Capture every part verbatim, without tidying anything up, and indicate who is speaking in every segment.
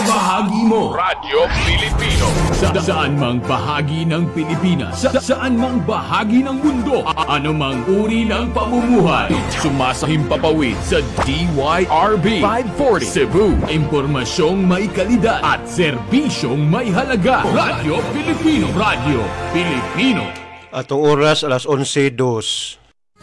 Speaker 1: bahagi mo.
Speaker 2: Radyo Pilipino.
Speaker 1: Sa saan mang bahagi ng Pilipinas, sa saan mang bahagi ng mundo, anumang uri ng pamumuhay, sumasahimpapawid sa D Y R B five forty Cebu. Impormasyong may kalidad at serbisyong may halaga. Radyo Pilipino. Radyo Pilipino.
Speaker 3: Atong oras alas onse dos.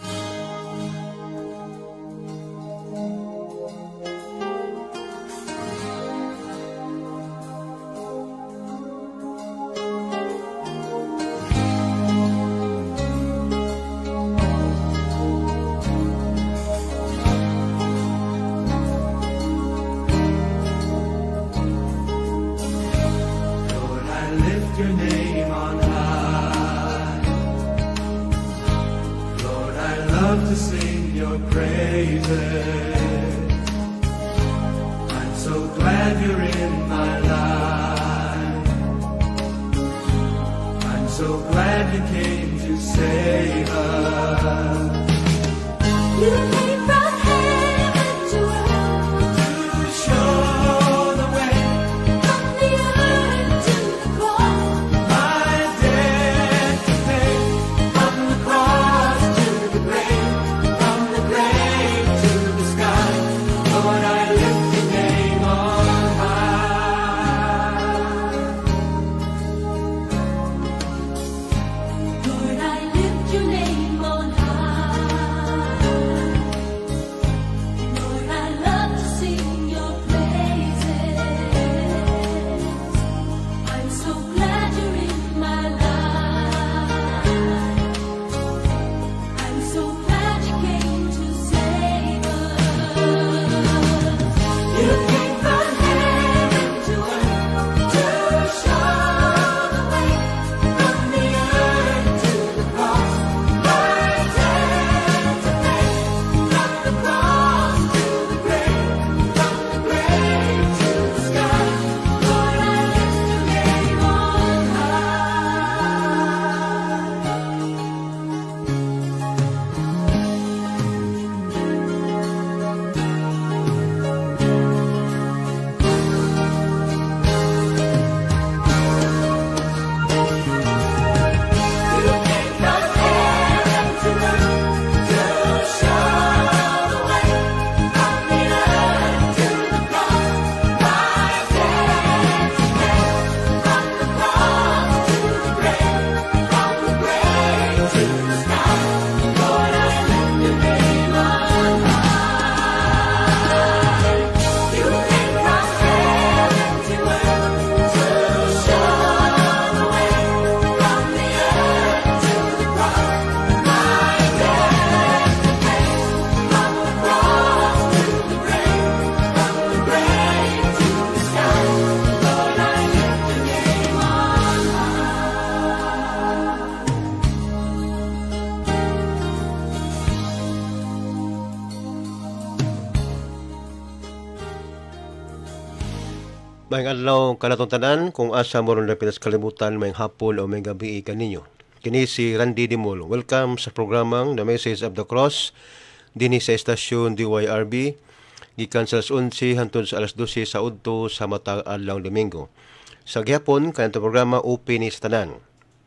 Speaker 3: Mayang adlaw kanatong tanan kung asa mo ron na pinas kalibutan mayang hapon o mayang gabi kaninyo. Kini si Randy Dimolo. Welcome sa programang The Message of the Cross dinhi sa estasyon D Y R B gikan sa alas onse hangtod sa alas dose sa udto sa matag adlaw Domingo. Sa gihapon kanatong programa open ni sa tanan.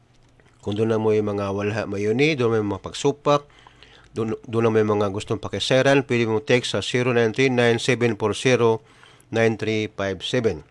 Speaker 3: Kung doon na mo yung mga walha mayuni, doon may mga pagsupak, doon, doon na may mga gustong pakiseran, pwede mo text sa zero nine three nine seven four zero nine three five seven.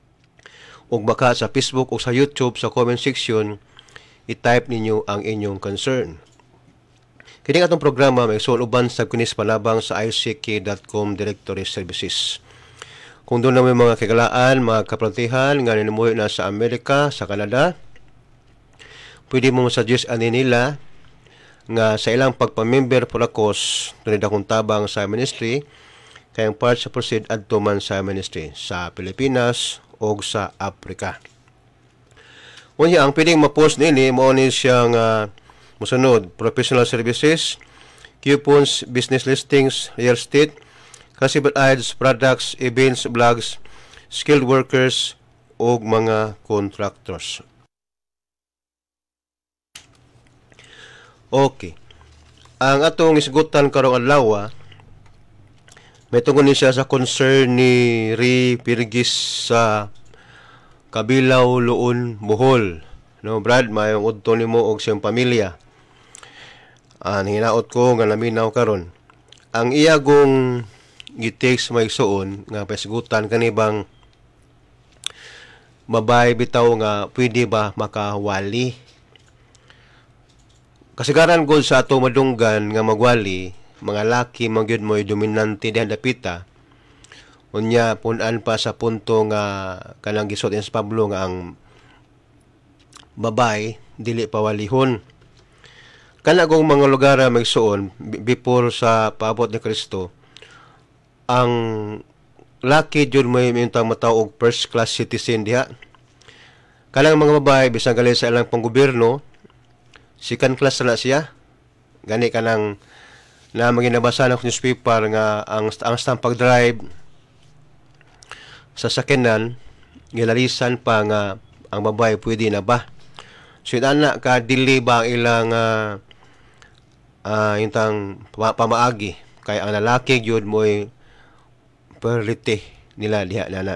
Speaker 3: Ug baka sa Facebook o sa YouTube sa comment section i-type ninyo ang inyong concern. Kini atong programa may suluban sa kunis palabang sa i c k dot com Directory Services. Kung doon na may mga kagalaan, mga kaprantihan nga ninumuhi na sa Amerika, sa Canada, pwede mo suggest ani nila nga sa ilang pagpamember pulakos tunay akong tabang sa ministry kayang part sa proceed adto man sa ministry sa Pilipinas o sa Africa. Unya ang pwedeng ma-post nini mao ni siyang uh, musunod: professional services, coupons, business listings, real estate, classified ads, products, events, blogs, skilled workers o mga contractors. Okay. Ang atong isgutan karong adlaw May tungkol ni siya sa concern ni Ri Pirgis sa Kabilaw, Luon, Bohol. No, Brad, mayong udto nimo og siyang pamilya. Ang hinaot ko nga laminaw karon. Ang iyagong gi-text may suon nga pasigutan kanibang babay bitaw nga pwede ba makawali. Kasagaran gol sa ato madunggan nga magwali, mga laki magyud mo'y dominante dihan dapita. Unya punan pa sa punto nga kanang gisot ni Pablo nga ang babay dili pawalihon. Kana kung mga lugar may suon before sa paabot ni Kristo, ang laki jud may mintang mataw og first class citizen diha. Kanang mga babae bisan gali sa ilang panggobyerno, second class na siya. Gani kanang na maginabasa ng newspaper nga ang ang stampag drive sa sakinan gilalisan pa nga ang babae pwede na ba. So ana ka dili ba ilang uh, uh, intang pamaagi kay ang lalaki gyud mo'y priority nila diha nana.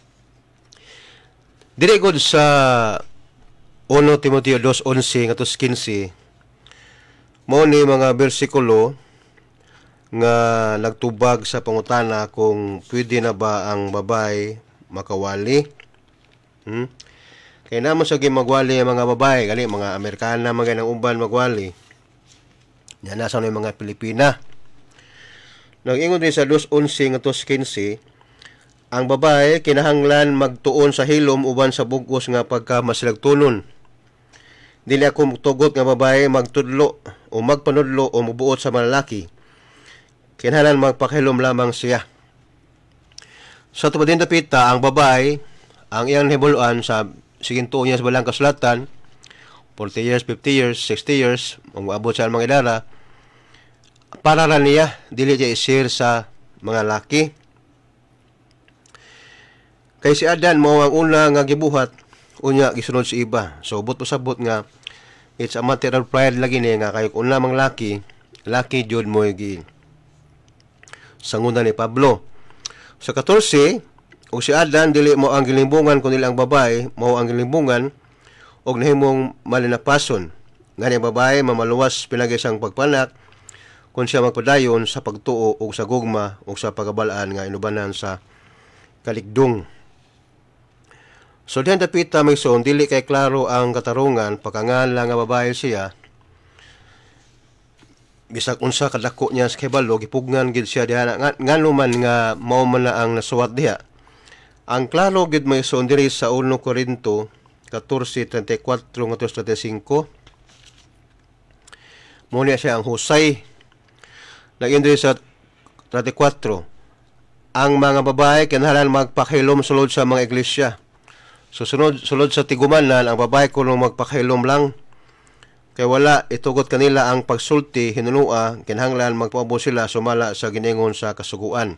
Speaker 3: Diri gud sa First Timoteo two eleven ngadto fifteen mao ni mga bersikulo nga nagtubag sa pangutana kung pwede na ba ang babae makawali. Hmm? Kaya naman sa magwali ang mga babae, gali mga Amerikana mga nang uban magwali. Yan nasa na mga Pilipina. Nag-ingon din sa two eleven ngadto fifteen, ang babae kinahanglan magtuon sa hilom uban sa bugos nga pagka masilagtunon. Dili ako tugot nga babae magtudlo o magpanudlo o mubuot sa malalaki. Kinahanglan magpakahilom lamang siya. Sa tubadin dapita, ang babae, ang iyang hibuluan sa siginto niya sa balang kasulatan, forty years, fifty years, sixty years, ang maabot sa mga edara, para ra niya, dili niya isir sa mga laki. Kay si Adan mo ang una nga gibuhat, unya gisunod si iba. So but usabot nga it's a matter of pride lagi ni nga kay una mang laki, laki jud mo gi sanguna ni Pablo. Sa fourteen, og si Adan dili mo ang gilimbungan kundi ang babae mao ang gilimbungan og nahimong malinapason. Ngani ang babae mamaluwas pinagi sang pagpanak kung siya magpadayon sa pagtuo o sa gugma o sa pagabalaan nga inubanan sa kaligdong. So diyan dapita may son, dili kay klaro ang katarungan, pagkangan lang nga babae siya, bisag unsa kadako niya sa kibalo, gipugnan gid siya diha, nga, nga luman nga mao man na ang nasuwat diha. Ang klaro gid may son diri sa First Corinto fourteen thirty-four ngadto thirty-five, muna siya ang husay. Lagyan diri sa thirty-four, ang mga babae kinahanglan magpakilom sulod sa mga iglesia. So sunod, sulod sa tigumanan, ang babae kuno magpakilom lang. Kay wala itugot kanila ang pagsulti, hinunua, kinahanglan magpaabo sila sumala sa giningon sa kasuguan.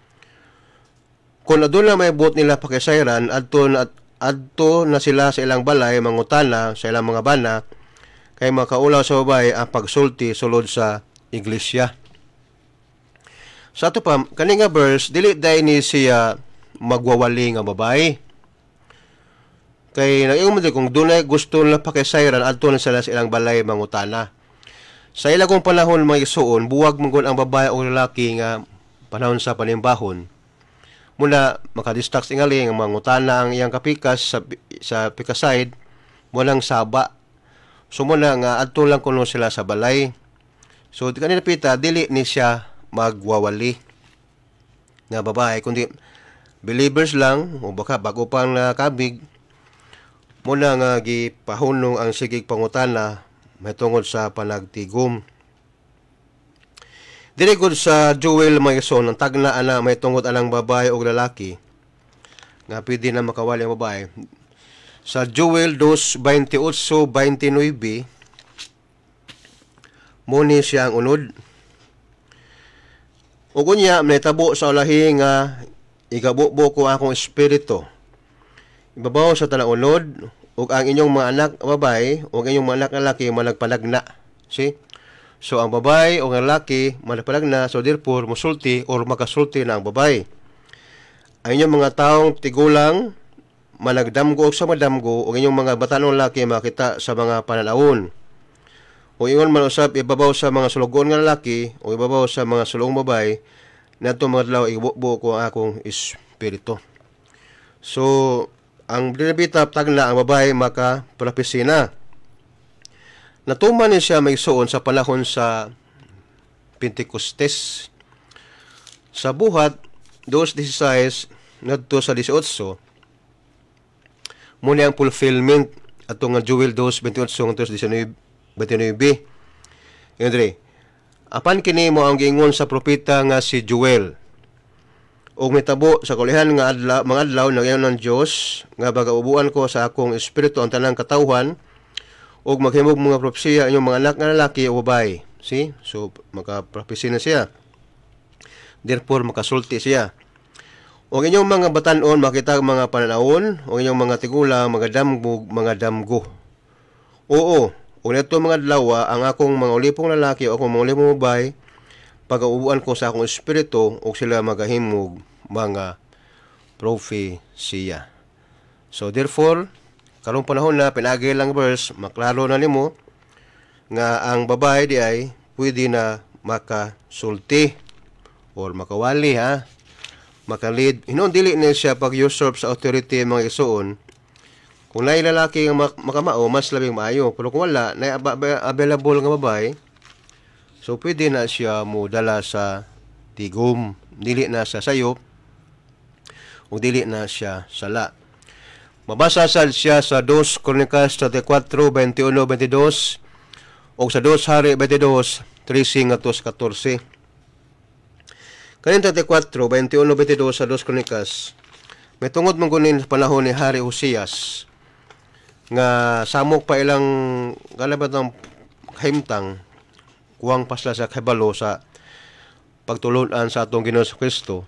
Speaker 3: Kung aduna may buot nila pakisayran, adto na, adto na sila sa ilang balay, mangutana sa ilang mga bana, kay makaulaw sa babae ang pagsulti sulod sa iglesia. Sa ato pa, kani nga verse, dili day ni siya magwawali nga babae. Kay nag-ingon mo kung dunay gusto na pakisayran, adto na sila sa ilang balay mangutana. Sa ilang kong panahon mga isuon, buwag mong ang babae o lalaki nga panahon sa panimbahon. Muna makadistract ingali nga mangutana ang iyang kapikas sa, sa pikaside, walang saba. So muna nga adto lang kuno sila sa balay. So kanina pita, dili ni siya magwawali nga babae, kundi believers lang, o baka bago pang nakabig, muna nga gipahunong ang sigig pangutana may tungod sa panagtigom. Dili gud sa Joel mga ison, ang tagna ana may tungod anang babae o lalaki nga pwede na makawali ang babae. Sa Joel two twenty-eight twenty-nine, muni siya ang unod. Ug unya manitabo sa ulahi nga igabubo ko akong espiritu ibabaw sa tanang unod, ug ang inyong mga anak babae ug inyong mga anak lalaki managpanagna. See? So ang babae o ang lalaki manapalag na, so therefore musulti or makasulti na ang babae. Ang inyong mga taong tigulang managdamgo o sa madamgo o inyong mga batanong lalaki makita sa mga panalawon. O ingon man usab ibabaw sa mga sulugon nga lalaki o ibabaw sa mga sulong babae, nato mga dalaw ibubo ko ang akong espiritu. So ang dinabita tagna ang babae maka propesina. Natuman ni siya may suon sa panahon sa Pentecostes. Sa buhat two sixteen ngadto sa eighteen, muna ang fulfillment ato nga Joel two twenty-eight ngadto sa twenty-nine. Andre, apan kini mo ang giingon sa propeta nga si Joel. Og mitabo sa kulihan nga adlaw, mga adlaw nagyayon ng Dios nga bagaubuan ko sa akong espiritu ang tanang katawhan og maghimog mga propesiya inyong mga anak nga lalaki o babae. See? So maka-propesy na siya. Therefore makasulti siya. Og inyong mga batan-on makita mga pananawon, o inyong mga tigulang mga damgo, mga damgo. Oo, o neto mga adlaw ang akong mga ulipong lalaki o akong mga ulipong babae pag-aubuan ko sa akong espiritu o sila magahimog mga propesiya. So therefore, karong panahon na pinagi lang verse, maklaro na nimo nga ang babae di ay pwede na makasulti or makawali ha, makalid. Hinon dili na siya pag usurp sa authority mga isuon. Kung naay lalaki nga makamao, mas labing maayo. Pero kung wala, na available nga babae, so pwede na siya mo dala sa tigom, dili na sa sayop, o dili na siya sala. Mabasa sad siya sa two Crónicas thirty-four, twenty-one, twenty-two o sa two Hari twenty-two, thirteen ngadto sa fourteen. Kanin thirty-four, twenty-one, twenty-two sa two Crónicas, may tungod mong kunin sa panahon ni Hari Hosias nga samok pa ilang galabat ng himtang kuwang pasla sa kabalo sa pagtulunan sa atong Ginoo sa Kristo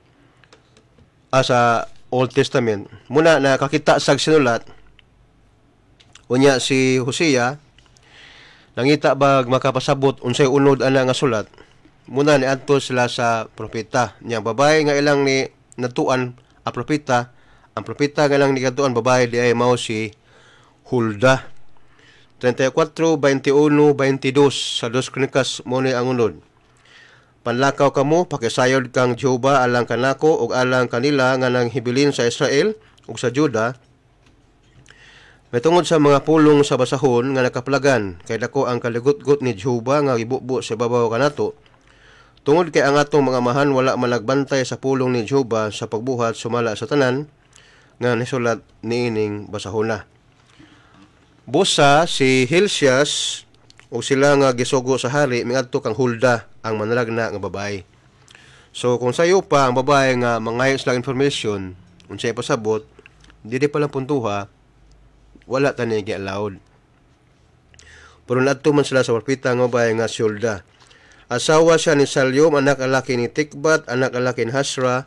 Speaker 3: sa Old Testament. Muna nakakita sa sinulat unya si Hosea nangita bag makapasabot unsay unod ana nga sulat. Muna ni adto sila sa propeta nya babae nga ilang ni natuan a propeta, ang propeta nga ilang ni katuan babae di ay mao si Hulda. thirty-four, twenty-one, twenty-two sa two Crónicas mo ni ang unod. Panlakaw kamo, pakisayod kang Jehova alang kanako ug alang kanila nga nang hibilin sa Israel ug sa Juda. May tungod sa mga pulong sa basahon nga nakaplagan, kay dako ang kaligut-gut ni Jehova nga gibubo sa babaw kanato. Tungod kay ang atong mga mahan wala malagbantay sa pulong ni Jehova sa pagbuhat sumala sa tanan nga nisulat niining basahona. Busa si Hilcias o sila nga gisugo sa hari miadto kang Hulda ang manalagna nga babae. So kung sayo pa ang babae nga mangayo sila information unsay pasabot, dili pa lang puntuha, wala tani gi-allowed. Pero nadto man sila sa propeta nga babae nga si Hulda. Asawa siya ni Salyom, anak lalaki ni Tikbat, anak lalaki ni Hasra.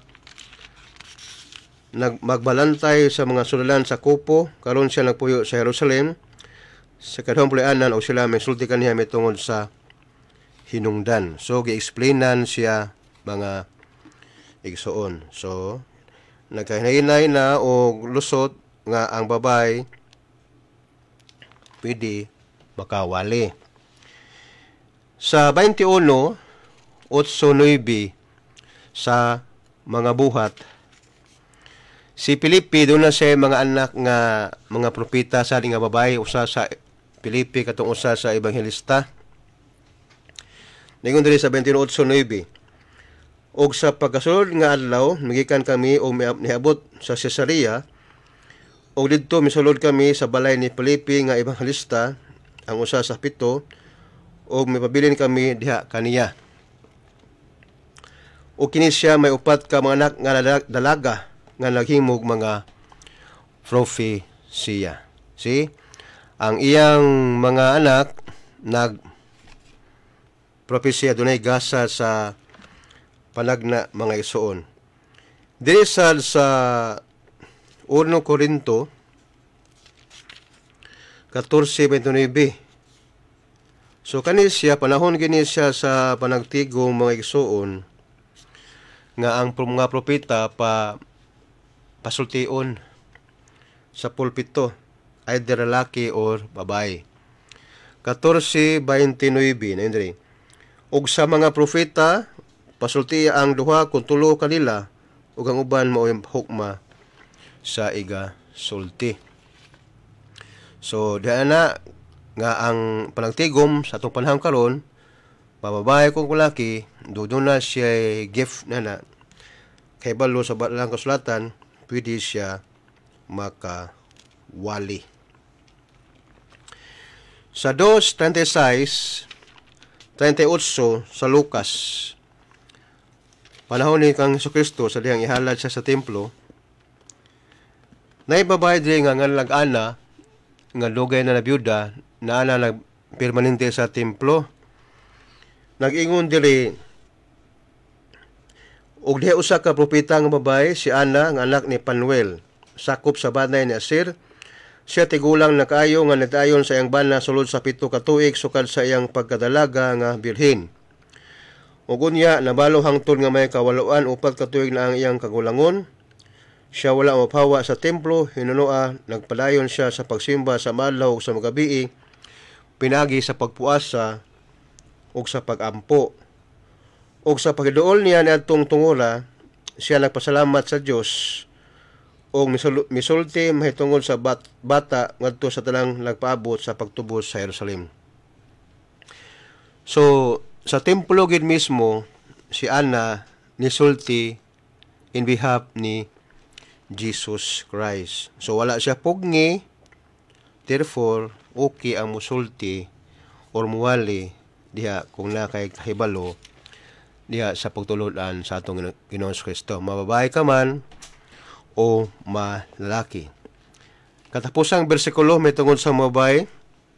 Speaker 3: Nagmagbalantay sa mga sulalan sa Kupo, karon siya nagpuyo sa Jerusalem. Sa kadhong pulianan o sila may sulti kaniya may tungod sa hinungdan. So gi-explainan siya mga igsuon. So nagkahinay na o lusot nga ang babay pwede makawali. Sa twenty-one, eight, sa mga buhat, si Filipe doon na siya mga anak nga mga propeta sa nga babae, usa sa Filipe katong usa sa ebanghelista. Ningon diri sa twenty-one, eight, og sa pagkasulod nga adlaw migikan kami o niabot sa Cesarea og didto misulod kami sa balay ni Filipe nga ebanghelista, ang usa sa pito, og mipabilin kami diha kaniya. O kini siya may upat ka mga anak nga dalaga nga naghimog mga propesiya. See? Ang iyang mga anak nag propesiya dunay gasa sa panagna mga isuon. Diri sa sa one Corinto fourteen twenty-nine, So kani siya panahon gini siya sa panagtigong mga igsoon nga ang mga propeta pa pasultion sa pulpito, either lalaki or babae. fourteen twenty-nine na indri. Ug sa mga propeta pasulti ang duha kung tulo kanila ug ang uban mao hukma sa iga sulti. So diha na nga ang panagtigom sa atong panahon karon, pababae kung lalaki, doon na siya gift na na kay balo sa balang kasulatan, pwede siya makawali. Sa two twenty-six twenty-eight sa Lucas, panahon ni kang Jesucristo sa diyang ihalad siya sa templo, naibabay din nga nga lag-ana nga dugay na nabiyuda na ana nagpermanente sa templo. Nag-ingon diri og diha usa ka propeta nga babae, si Ana nga anak ni Panuel, sakop sa banay ni Aser. Siya tigulang na kaayo nga nagdayon sa iyang bana sulod sa pito ka tuig sukad sa iyang pagkadalaga nga birhen. Ug unya nabalo hangtod nga may kawaluan upat ka tuig na ang iyang kagulangon. Siya wala mapawa sa templo, hinunoa, nagpadayon siya sa pagsimba sa madlaw ug sa magabii, pinagi sa pagpuasa ug sa pagampo. Ug sa pagduol niya niadtong tungora, siya nagpasalamat sa Dios ug misulti mahitungod sa bat, bata ngadto sa tanang nagpaabot sa pagtubos sa Jerusalem. So sa templo gid mismo si Ana nisulti in behalf ni Jesus Christ. So wala siya pugni, therefore okay ang musulti or muwali diha kung na kay kahibalo diha sa pagtuludan sa atong Ginoong Kristo. Mababae ka man o malalaki. Katapusang bersikulo may tungod sa mababae,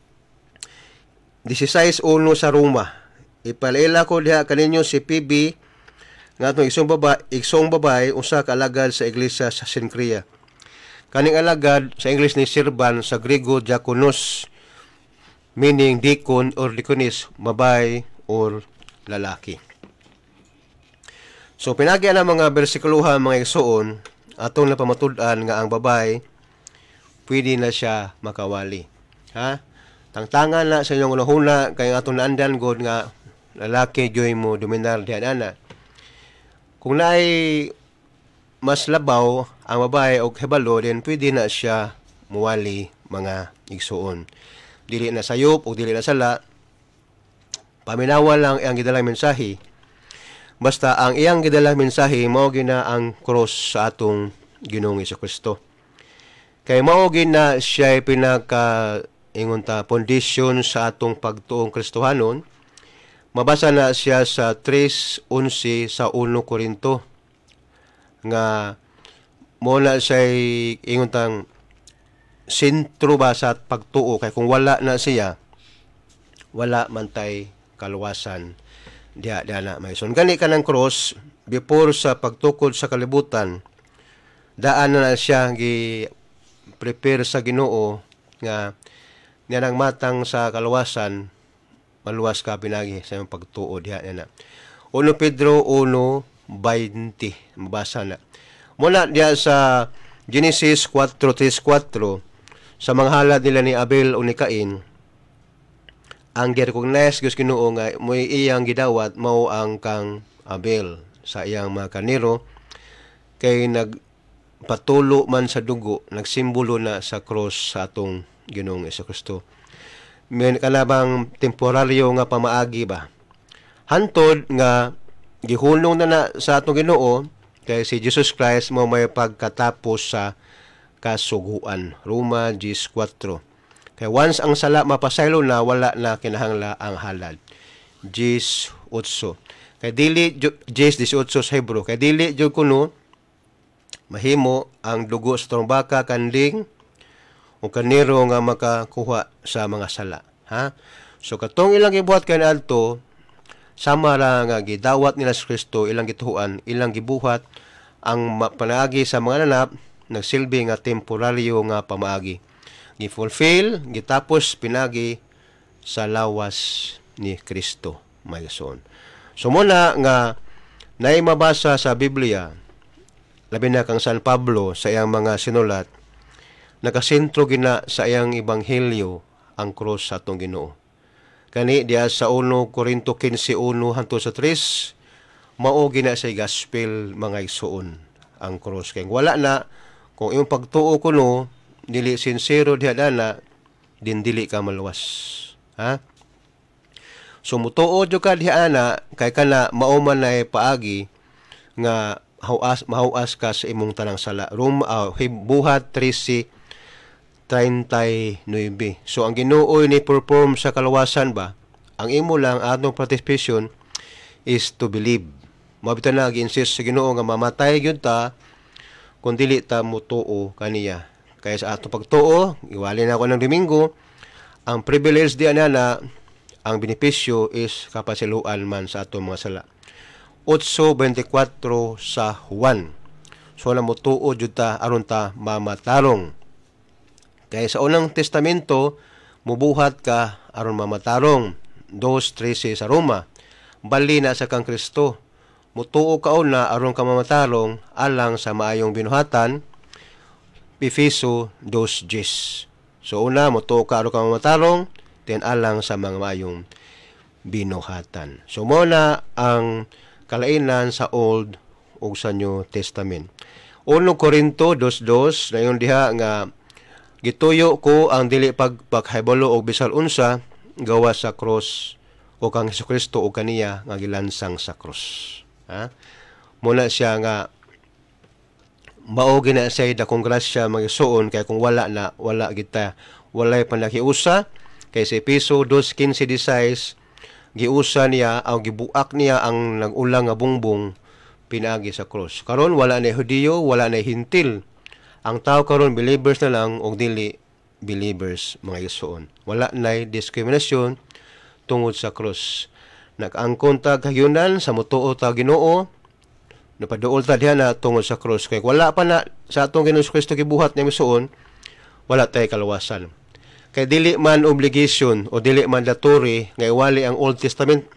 Speaker 3: sixteen one sa Roma. Ipalaila ko diha kaninyo si P B nga atong isong babae, isong babae usa ka alagad sa iglesia sa Sincrea. Kaning alagad sa English ni servant, sa Griego diakonos, meaning deacon or deaconess, babae or lalaki. So pinagi na mga bersikuluhan mga igsoon atong napamatud-an nga ang babae pwede na siya makawali. Ha? Tangtangan na sa inyong unahuna kay atong naandan god nga lalaki joy mo dominar diha ana. Kung naay mas labaw ang babae og hebalo, then pwede na siya muwali mga igsoon. Dili na sayop o dili na sala, paminawa lang ang gidalang mensahe. Basta ang iyang gidalang mensahe mao gina ang cross sa atong Ginoong Jesucristo. Kay mao gina siya pinaka ingon ta foundation sa atong pagtuong Kristohanon. Mabasa na siya sa three eleven sa one Corinto nga mo na siya ingon tang sentro ba sa pagtuo, kay kung wala na siya wala man tay kaluwasan diha diha na may son gani kanang cross before sa pagtukod sa kalibutan. Daan na, na siya gi prepare sa Ginoo nga niyanang matang sa kaluwasan, maluwas ka pinagi sa iyong pagtuo diha na. one Pedro one twenty mabasa na. Muna diha sa Genesis four three four sa mga halad nila ni Abel o ni Cain, ang gi-recognize Gus Ginoo nga mo'y iyang gidawat mao ang kang Abel sa iyang mga kaniro, kay nagpatulo man sa dugo, nagsimbolo na sa cross sa atong Ginoong Jesucristo. May kanabang temporaryo nga pamaagi ba? Hantod nga gihunong na na sa atong Ginoo kay si Jesus Christ mo may pagkatapos sa kasuguan. Roma ten four. Kay once ang sala mapasaylo na, wala na kinahangla ang halad. ten eight. Kay dili ten eight sa Hebro, kay dili jud kuno mahimo ang dugo sa trombaka kanding o kaniro nga makakuha sa mga sala. Ha? So katong ilang gibuhat kay adto, sama ra nga gidawat nila sa Kristo, ilang gituhuan, ilang gibuhat ang panaagi sa mga nanap, nagsilbi nga temporaryo nga pamaagi. Gi-fulfill, gitapos pinagi sa lawas ni Kristo mayson. So muna nga naay mabasa sa Biblia, labi na kang San Pablo sa iyang mga sinulat, nakasentro gina sa iyang ebanghelyo ang krus sa atong Ginoo. Kani diya sa uno Korinto fifteen one hangtod sa three, mao gina sa gospel mga igsoon ang krus. Kay wala na kung imong pagtuo kuno dili sincero diha dana, din dili ka maluwas. Ha? So mutuo jud ka diha ana kay kana mao man ay paagi nga mahuas mahuas ka sa imong tanang sala. Rum uh, buhat thirteen thirty-nine. So ang Ginoo ni perform sa kalawasan ba? Ang imo lang atong participation is to believe. Mabita na gi-insist sa Ginoo nga mamatay gyud ta kung dili ta mutuo kaniya. Kaya sa atong pagtuo, iwali na ako ng Domingo, ang privilege di anana, ang benepisyo is kapasiluan man sa atong mga sala. eight twenty-four sa Juan. So na mutuo jud ta aron ta mamatarong. Kaya sa unang testamento, mubuhat ka aron mamatarong. two thirteen sa Roma. Bali na sa kang Kristo. Mutuo ka una aron ka mamatarong alang sa maayong binuhatan. Efeso two ten. So una, mutuo ka aron ka mamatarong, ten alang sa mga maayong binuhatan. So muna ang kalainan sa Old ug sa New Testament. one Korinto two two, nayon diha nga gituyo ko ang dili pagpaghibalo og bisal unsa gawa sa cross o kang Hesukristo o kaniya nga gilansang sa cross. Ha? Muna siya nga mao gina say dakong grasya magisuon kay kung wala na wala kita walay panakiusa kay sa Efeso two fifteen sixteen giusa niya ang gibuak niya ang nagulang nga bungbong pinaagi sa cross. Karon wala na Hudiyo, wala na Hintil. Ang tao karon believers na lang og dili believers mga igsoon. Wala na diskriminasyon tungod sa cross. Nag-angkon ta kahyunan sa mutuo ta Ginoo, napaduol ta diha na tungod sa cross. Kay wala pa na sa atong Ginoong Kristo gibuhat niya misuon, wala tay kalawasan. Kay dili man obligation o dili mandatory nga iwali ang Old Testament.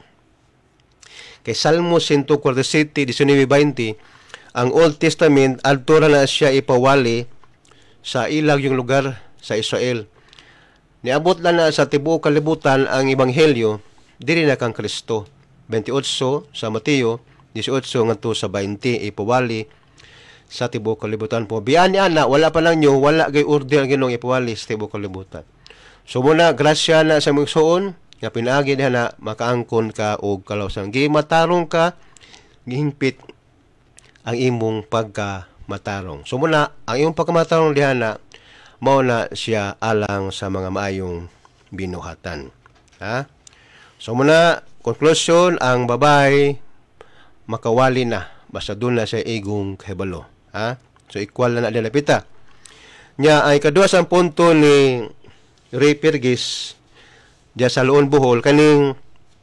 Speaker 3: Kay Salmo one forty-seven nineteen twenty, ang Old Testament adto ra na siya ipawali sa ilang yung lugar sa Israel. Niabot lang na sa tibuok kalibutan ang ebanghelyo diri na kang Kristo. twenty-eight sa Mateo, eighteen ngadto sa twenty ipawali sa tibuok kalibutan po. Biyan niya na wala pa lang nyo, wala gay order ang Ginoong ipawali sa tibuok kalibutan. So muna grasya na sa mugsoon nga pinaagi diha na makaangkon ka og kalawsan. Gimatarong ka, gihingpit ang imong pagkamatarong. So muna ang imong pagkamatarong diha na mao na siya alang sa mga maayong binuhatan. Ha? So muna conclusion, ang babay makawali na basta doon na sa igong kahibalo. Ha? So equal na na dilapita. Nya ay kadua sa punto ni Ray Pirgis diya sa Luon Bohol kaning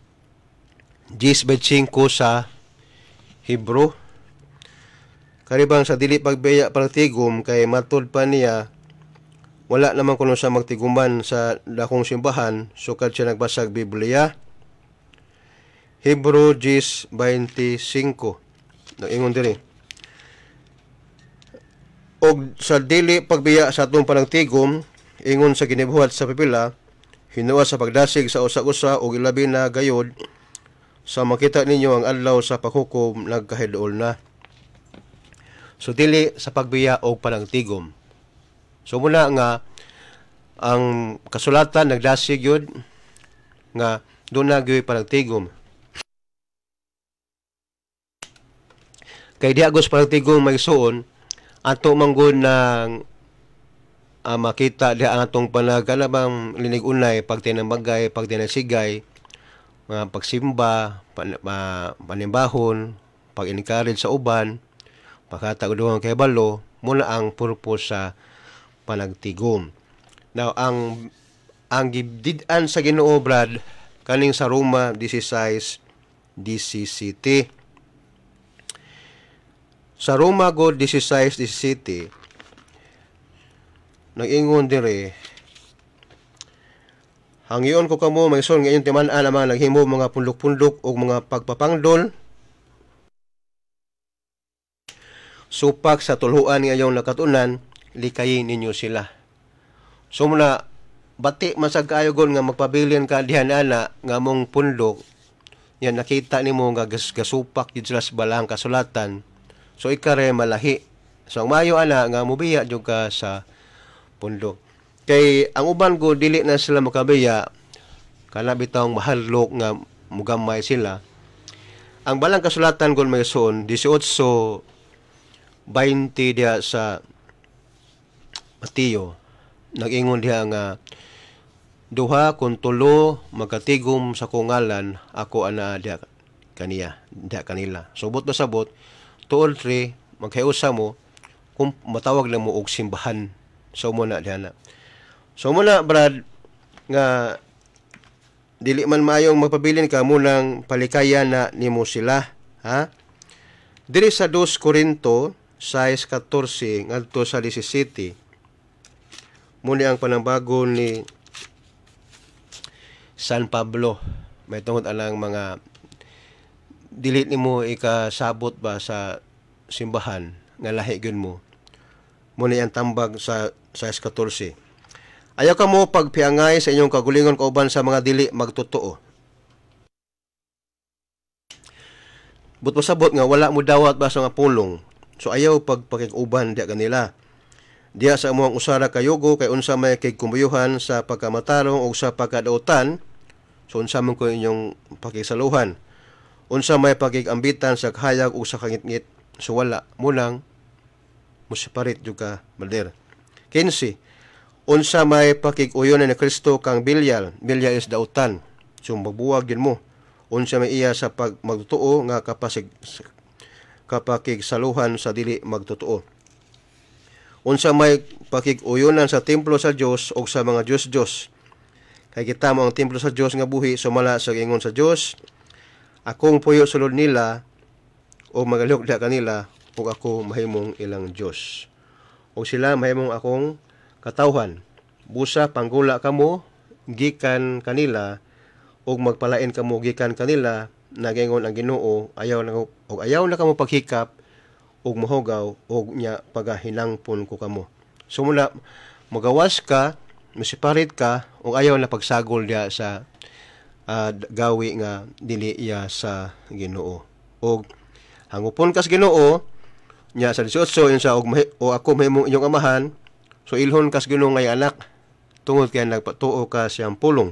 Speaker 3: ten twenty-five sa Hebro. Karibang sa dili pagbaya pagtigom kay matud pa niya wala naman kuno sa magtiguman sa dakong simbahan sukad siya nagbasag Biblia. Hebro ten twenty-five naingon diri. Og sa dili pagbiya sa atong panagtigom ingon sa ginibuhat sa pipila hinuwa sa pagdasig sa usa-usa og ilabi na gayod sa makita ninyo ang adlaw sa paghukom nagkahidol na. So dili sa pagbiya og panagtigom. So muna nga ang kasulatan nagdasig yun nga doon na gyud panagtigom. Kay di agos panagtigom may suon ato manggod ng uh, makita di ang atong panagalabang linig-unay pag tinambagay, pag tinasigay, mga pagsimba, pan, uh, panimbahon, pag-encourage sa uban, pagkataguduhan kay balo, muna ang purpose sa panagtigom. Now, ang ang gibdidan sa Ginoo Brad kaning sa Roma sixteen seventeen. Sa Roma God sixteen seventeen nag-ingon dire Hangiyon ko kamo maison ngayon timan-an ang mga naghimo mga pundok-pundok o mga pagpapangdol supak sa tuluan ngayong nakatunan, likayin ninyo sila. So muna, bati masag kayo gon nga magpabilin ka dihan ana nga mong pundok, yan nakita nimo nga gas, gasupak yun sila sa balang kasulatan, so ikare malahi. So ang mayo ana nga mubiya jud ka sa pundok. Kay ang uban ko dili na sila makabiya, kana bitawng mahalok nga mugamay sila. Ang balang kasulatan gon may son, eighteen twenty diya sa Mateo, nag-ingon diha nga, duha kung tulo magkatigom sa kungalan, ako ana diya kaniya, diya kanila. So, but masabot, two or three, magkayusa mo, kung matawag lang mo og simbahan. So, muna diya na. So, muna, Brad, nga, dili man maayong magpabilin ka, munang palikayan na nimo sila, ha? Diri sa two Corinto, size fourteen ngadto sa seventeen, muni ang panambago ni San Pablo. May tungod anang mga dili nimo ikasabot ba sa simbahan nga lahi gyud mo. Muni ang tambag sa size fourteen. Ayaw ka mo pagpiangay sa inyong kagulingon kauban sa mga dili magtotoo. But pasabot nga wala mo dawat ba sa nga pulong. So ayaw pagpakikuban diya kanila. Diya sa amuang usara kayugo kay unsa may kigkumuyuhan sa pagkamatarong o sa pagkadautan. So unsa man ko inyong pakisaluhan. Unsa may pakigambitan sa kahayag o sa kangitngit. So wala munang musiparit jud ka malder. fifteen. Unsa may pakig-uyon ni Kristo kang bilyal. Bilyal is dautan. So magbuwag din mo. Unsa may iya sa pag magtotoo nga kapasig kapakigsaluhan sa dili magtotoo. Unsa may pakig-uyonan sa templo sa Dios o sa mga Dios-Dios. Kay kita mo ang templo sa Dios nga buhi sumala sa ingon sa Dios. Akong puyo sulod nila o magalihok diha kanila ug ako mahimong ilang Dios. O sila mahimong akong katawhan. Busa panggula kamo gikan kanila ug magpalain kamo gikan kanila, nagingon ang Ginoo ayaw na og ayaw na kamo paghikap ug mohugaw ug nya pagahinangpon ko kamo. So mula magawas ka, masiparit ka ug ayaw na pagsagol dia sa uh, gawi nga dili iya sa Ginoo. Ug hangupon kas Ginoo nya sa eighteen yun sa og o ako mahimong inyong amahan. So ilhon kas Ginoo ngay anak tungod kay nagpatuo ka siyang pulong.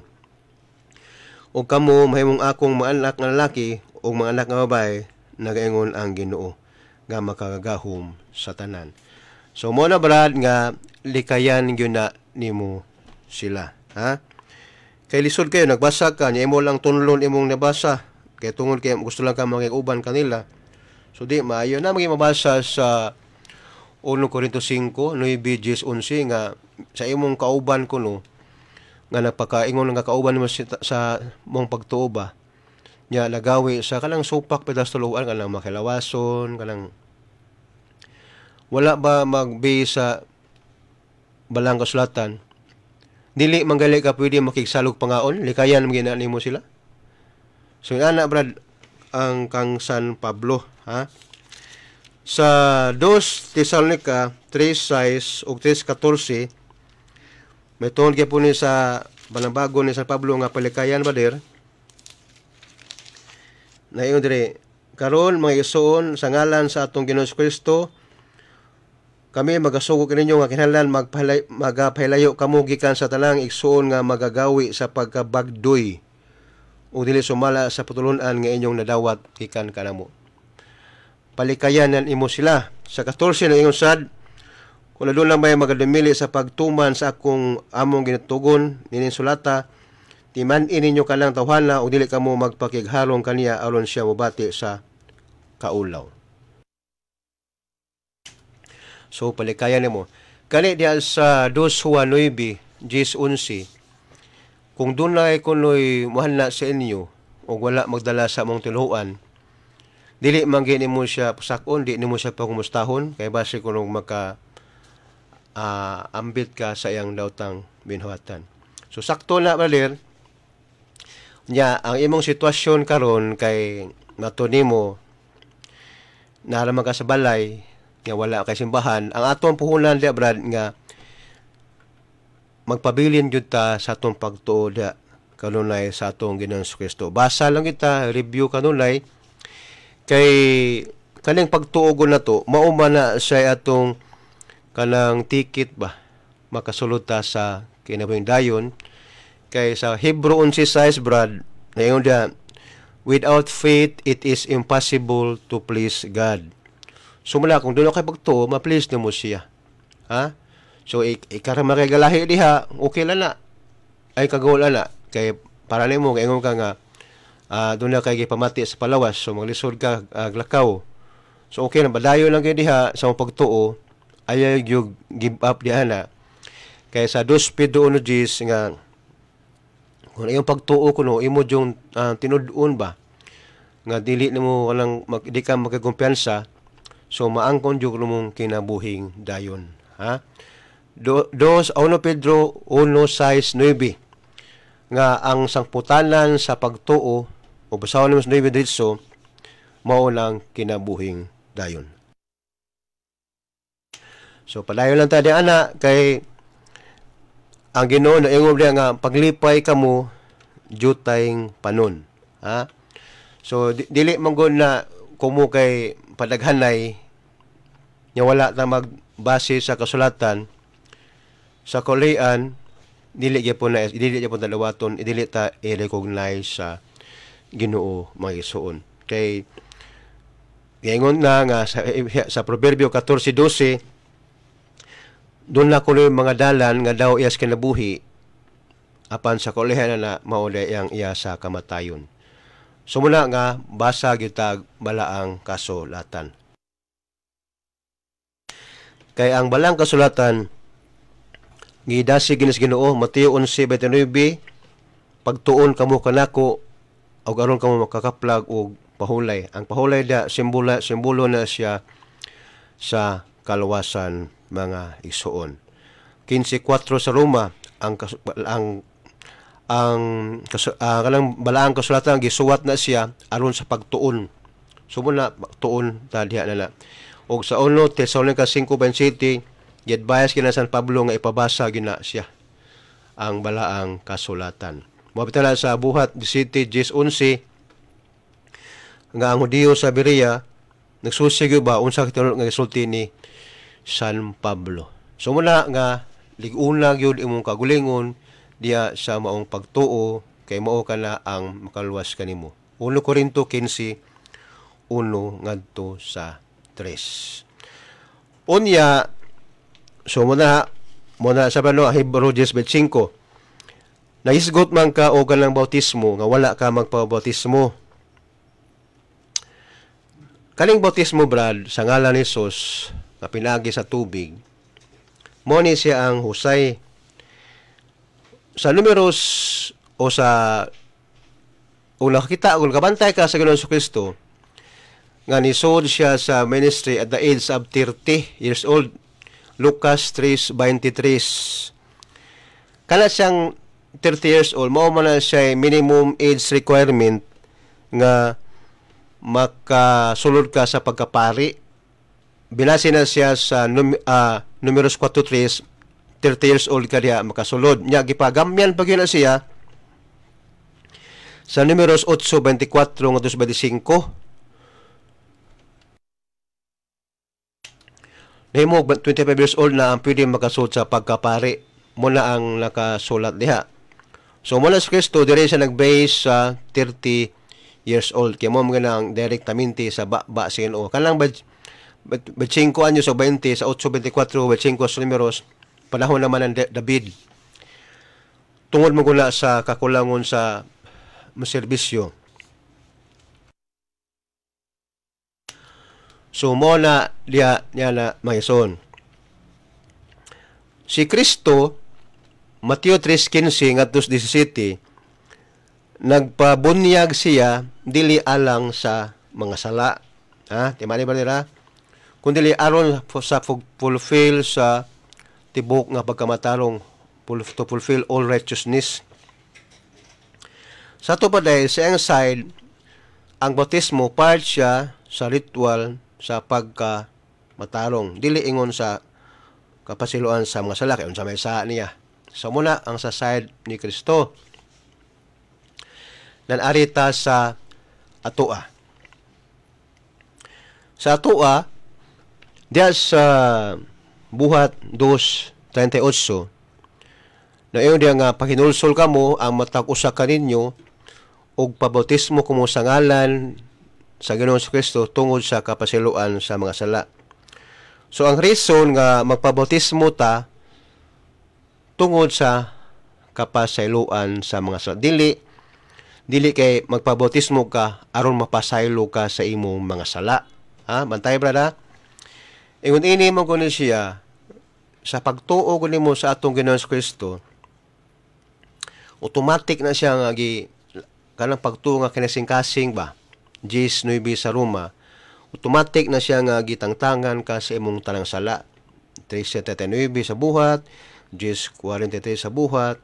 Speaker 3: O kamo mahimong akong mga anak nga lalaki o mga anak nga babae nagaingon ang Ginoo nga makagagahom sa tanan. So mo na Brad nga likayan gyud na nimo sila, ha? Kay lisod kayo nagbasa ka nya imo lang tunlon imong nabasa kay tungod kay gusto lang ka maging-uban kanila. So di maayo na maging mabasa sa First Corinthians five, nine, eleven nga sa imong kauban kuno nga nagpakaingon nga kauban mo sa, sa mong pagtuo ba nya nagawi sa kanang supak pedas tuluan kanang makilawason kanang wala ba magbi sa balang kasulatan dili manggali ka pwede makigsalog pangaon likayan mo ginani mo sila. So ana Brad ang kang San Pablo, ha? Sa two Thessalonica three six ug three fourteen may tungod kay po ni sa balangbago ni San Pablo nga palikayan ba der na iyon dire karon mga igsoon sa ngalan sa atong Ginoong Kristo kami magasugo kaninyo nga kinahanglan magpahilayo magapahilayo kamo gikan sa tanang igsoon nga magagawi sa pagkabagdoy o dili sumala sa patulon-an nga inyong nadawat gikan kanamo. Palikayanan imo sila. Sa fourteen na ingon sad, kung doon lang may magadumili sa pagtuman sa akong among ginatugon, nininsulata, timan-in ninyo kanang tawhana o dili kamo magpakighalong kaniya aron siya mobati sa kaulaw. So, palikayan nimo. Kani diya sa two nine, eleven, kung doon na kuno'y muhanna sa inyo o wala magdala sa among tiluan, dili man gini mo siya pusakon, di ni mo siya pangumustahon kay base kuno maka uh, ambit ka sa iyang daotang binhuatan. So sakto na balir Nya ang imong sitwasyon karon kay natuni mo naraman ka sa balay nga wala kay simbahan, ang atong puhunan dia brad nga magpabilin jud ta sa atong pagtuo dia kanunay sa atong Ginoong Kristo. Basa lang kita, review kanunay kay kaning pagtuo na to mao man na siya atong kanang ticket ba makasulod ta sa kinabuhing dayon. Kay sa Hebrew eleven size brad ngayon dia, without faith it is impossible to please God. So mula kung doon kay pagtuo ma-please nimo siya, ha? So ik ikarama kay galahi diha okay lang na ay kagawala na kay para nimo kay ingon ka nga uh, doon na kay gipamati sa palawas so maglisod ka uh, glakaw. So okay na badayon lang kay diha sa pagtuo ayaw yung give up diha na. Kaya sa dos Pedro one nga kung yung pagtuo kuno imo yung uh, tinud-on ba nga dili nimo walang mag, di ka magkumpiyansa so maangkon jud mong kinabuhing dayon, ha? Do, dos uno Pedro one size nine nga ang sangputanan sa pagtuo o basahon nimo sa nine dito mao lang kinabuhing dayon. So padayon lang ta di ana kay ang Ginoo na ingon diha nga paglipay kamo jutayng panon, ha? So di, dili man gud na kumo kay padaghanay nya wala ta magbase sa kasulatan sa Korean dili gyapon na dili gyapon ta dawaton dili ta i-recognize sa Ginoo mga igsoon. Kay ingon na nga sa, sa Proverbio fourteen twelve doon na kuno mga dalan nga daw iyas kinabuhi apan sa kolehan na mauday ang iya sa kamatayon. Sumuna nga basa gyud tag balaang kasulatan. Kay ang balaang kasulatan gidasi ginis Ginoo Mateo eleven twenty-nine pagtuon kamo kanako ug aron kamo makakaplag og pahulay. Ang pahulay da simbolo simbolo na siya sa kaluwasan mga igsoon. fifteen four sa Roma ang ang ang uh, kanang balaang kasulatan gisuwat na siya aron sa pagtuon. Sumuna tuon ta diha na na. Og sa uno Tesalonica five twenty-seven gi-advise kina San Pablo nga ipabasa gina siya ang balaang kasulatan. Mabitala sa buhat seventeen eleven nga ang Hudiyo sa Berea nagsusig ba unsa kitulog nga gisulti ni San Pablo. So muna nga lig-una gyud imong kagulingon diya sa maong pagtuo kay mao kana ang makaluwas kanimo. one Corinto fifteen one ngadto sa three. Unya so muna muna sa pano Hebrew five. Naisgot man ka o kanang bautismo nga wala ka magpabautismo. Kaning bautismo brad sa ngalan ni Jesus nga pinagi sa tubig mo ni siya ang husay sa numeros o sa o nakita kung kabantay ka sa Ginoong Kristo nga nisod siya sa ministry at the age of thirty years old. Lucas three twenty-three kana siyang thirty years old mao man na siya minimum age requirement nga makasulod ka sa pagkapari. Binasi na siya sa num, uh, numeros four three, thirty years old ka diya makasulod. Nya gipagamyan pag yun na siya sa numeros eight twenty-four nga two twenty-five. Nahimo twenty-five years old na ang pwede makasulod sa pagkapari. Muna ang nakasulat diha. So mula sa Kristo, dire siya nag-base sa thirty years old. Kaya mo mga nang direktamente sa ba-ba sa Ginoo. Kanang ba five anyos o twenty sa eight twenty-four, five sa numeros, panahon naman ng David. Tungod mo gula sa kakulangon sa serbisyo. So, mo na diya, niya na maison. Si Kristo, Mateo three fifteen at two seventeen, nagpabunyag siya dili alang sa mga sala. Ha? Timani ba nila? Kundi aron sa fulfill sa tibok nga pagkamatarong to fulfill all righteousness. Sa to pa dahil sa iyang side, ang bautismo part siya sa ritual sa pagka matarong. Dili ingon sa kapasiluan sa mga sala kay unsa may sa niya. So muna ang sa side ni Kristo. Nanarita sa atua. Sa atua, diya sa buhat two thirty-eight, na iyon diya nga pahinulsol ka mo ang matag-usa kaninyo og pabautismo kumo sa ngalan sa Ginoong Kristo tungod sa kapasiluan sa mga sala. So ang reason nga magpabautismo ta tungod sa kapasayloan sa mga sala. Dili dili kay magpabautismo ka aron mapasaylo ka sa imong mga sala. Ha, bantay brada. Ingon ini mo kuno siya sa pagtuo kuno mo sa atong Ginoong Kristo. Automatic na siya nga gi kanang pagtuo nga kinasing-kasing ba. Jes nueve sa Roma. Automatic na siya nga gitangtangan ka sa imong tanang sala. thirteen thirty-nine sa buhat, Jes forty-three sa buhat.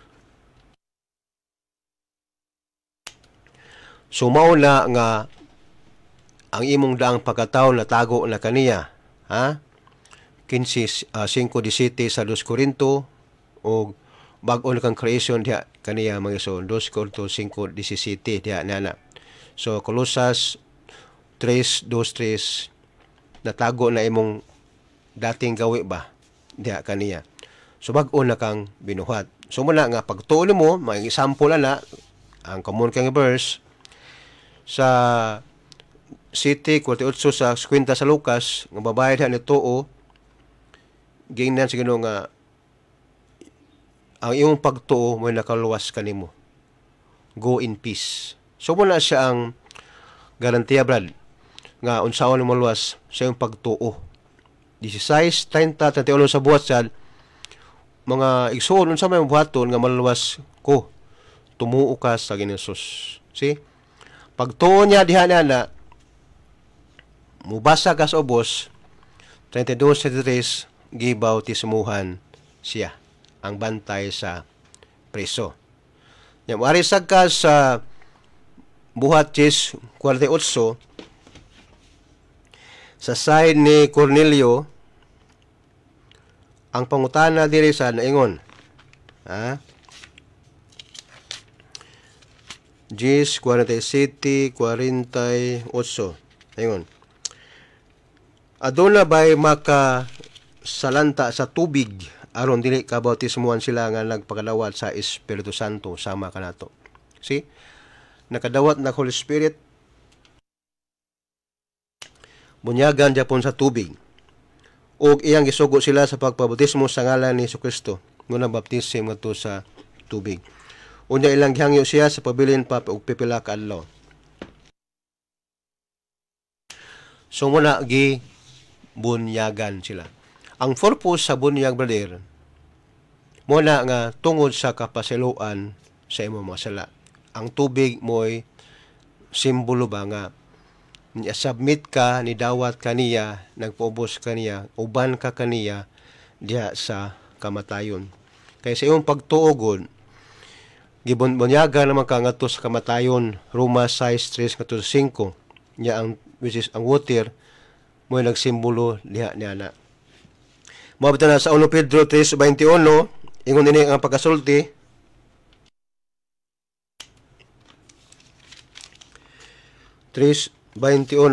Speaker 3: Sumaw na nga ang imong daang pagkataon na tago na kaniya, ha? fifteen, uh, five seventeen sa two Corinto o bag-o na kang creation diha kaniya mga so two Corinto five seventeen diha nana. So Colosas three two three natago na imong dating gawi ba diha kaniya. So bag-o na kang binuhat. So muna nga pagtuo mo, may example na ang common kang verse sa City forty-eight sa fifty sa Lucas nga babayad ni tuo giingnan sa Ginoo nga ang imong pagtuo mo nakaluwas kanimo. Go in peace. So muna siya ang garantiya brad nga unsaon mo luwas sa iyong pagtuo. sixteen, thirty, thirty-one sa buhat sad mga igsoon unsa may buhaton nga maluwas ko tumuo ka sa Ginoong Hesus. See? Pagtuo niya diha na mubasa ka sa ubos thirty-two thirty-three gibautismuhan siya ang bantay sa preso. Nya mari ka sa buhat Jes forty-eight sa side ni Cornelio ang pangutana diri sa naingon. Ha? Jes forty-seven forty-eight. Ayun. Aduna ba'y maka salanta sa tubig aron dili ka bautismuhan sila nga nagpagadawat sa Espiritu Santo sama kanato. See? Nakadawat na Holy Spirit bunyagan japon sa tubig. Og iyang gisugo sila sa pagpabautismo sa ngalan ni Jesucristo nguna baptism ngadto sa tubig. Unya ilang gihangyo siya sa pabilin pa og pipila ka adlaw. So muna gi bunyagan sila. Ang purpose sa bunyag brother muna nga tungod sa kapasiluan sa imong mga sala. Ang tubig mo'y simbolo ba nga submit ka ni dawat kaniya, nagpaubos kaniya, uban ka kaniya diha sa kamatayon. Kaya sa imong pagtuogon gibunyagan naman ka ngadto sa kamatayon. Roma six three ngadto sa five nya ang which is ang water mo nagsimbolo diha niya na. Mabata na sa First Pedro three twenty-one, ingon ini ang pagkasulti. three twenty-one.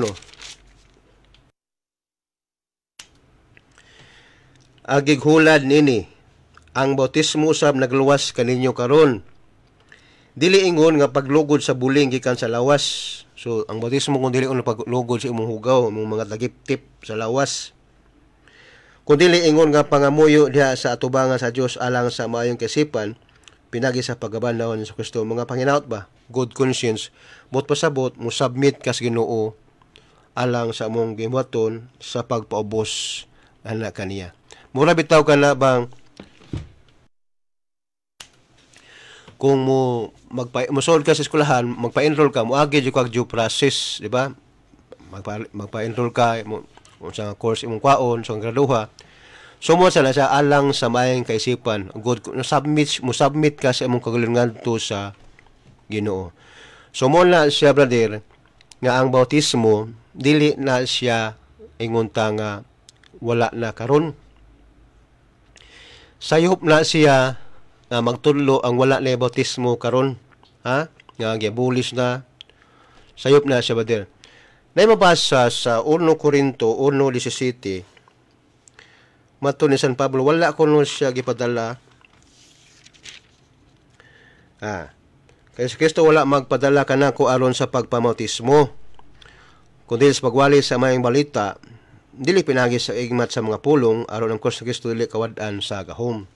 Speaker 3: Agig hulad nini, ang bautismo usab nagluwas kaninyo karon. Dili ingon nga paglugod sa buling gikan sa lawas. So ang bautismo kung dili on paglugod sa imong hugaw, imong mga dagip-tip sa lawas. Kung dili ingon nga pangamuyo diha sa atubangan sa Dios alang sa maayong kaisipan, pinagi sa pagabanaw ni Kristo. Mga panginaot ba? Good conscience. Bot pasabot mo submit kas Ginoo alang sa among gibuhaton sa pagpaubos ana kaniya. Mura bitaw ka na bang kung mo magpa mosul ka sa eskwelahan, magpa-enroll ka, moagi jud kag due process, di ba? Magpa magpa-enroll ka mo sa course imong kwaon, sa graduha. So mo sana sa alang sa maayong kaisipan, good mo submit mo submit ka sa imong kagalingan to sa Ginoo. So mo na siya brother nga ang bautismo dili na siya ingunta nga wala na karon. Sayop na siya nga magtudlo ang wala na bautismo karon, ha? Nga giabolish na. Sayop na siya brother. Nay mabasa sa First Corinto one seventeen. Mato ni San Pablo wala kuno siya gipadala. Ah. Kaya si Kristo wala magpadala kanako aron sa pagpamautismo. Kundi sa pagwali sa mayang balita, dili pinagi sa igmat sa mga pulong aron ang Kristo Kristo dili kawad-an sa gahom.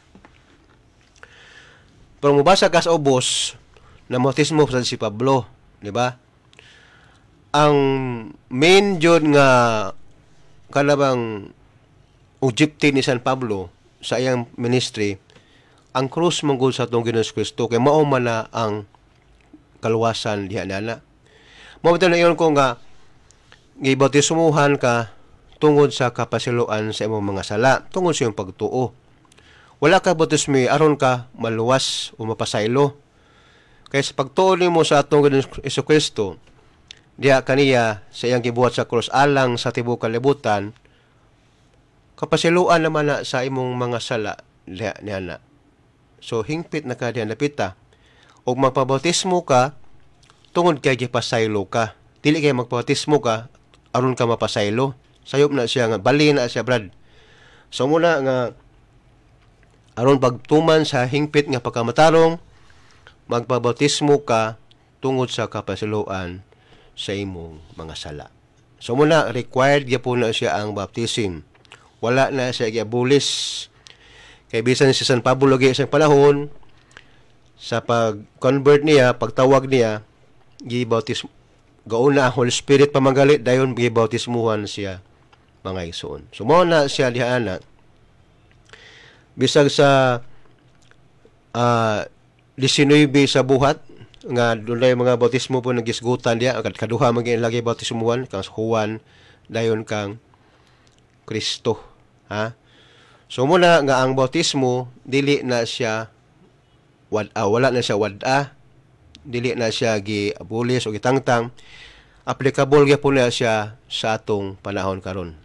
Speaker 3: Pero mubasa ka sa ubos na bautismo sa si Pablo, di ba? Ang main jud nga kalabang objective ni San Pablo sa iyang ministry, ang krus manggod sa atong Ginoong Kristo kay mao man na ang kaluwasan diha nana. Mao na iyon ko nga gibautismuhan ka tungod sa kapasiluan sa imong mga sala, tungod sa iyong pagtuo. Wala ka bautismi aron ka maluwas o mapasaylo. Kay sa pagtuo nimo sa atong Ginoong Kristo, diha kaniya sa iyang gibuhat sa krus alang sa tibuok kalibutan, kapasiluan naman na sa imong mga sala diha nana. So, hingpit na ka diyan napita. O magpabautismo ka, tungod kay gipasaylo ka. Dili kay magpabautismo ka, aron ka mapasaylo. Sayop na siya nga, bali na siya, brad. So, muna nga, aron pagtuman sa hingpit nga pagkamatarong, magpabautismo ka, tungod sa kapasiluan sa imong mga sala. So, muna, required ya po na siya ang baptism. Wala na siya giabulis. Kay bisan si San Pablo lagi sa panahon sa pag-convert niya, pagtawag niya, gibautismo gaon na Holy Spirit pamanggalit dayon gibautismuhan siya mga igsoon. So mo na siya diha ana. Bisag sa uh, nineteen sa buhat nga dunay mga bautismo po nagisgutan diha, kaduha man gyud lagi bautismuhan kang Juan dayon kang Kristo, ha? So muna nga ang bautismo dili na siya wad ah, wala na siya wad-a, dili na siya giabulis o gitangtang. Applicable gyapon na siya sa atong panahon karon.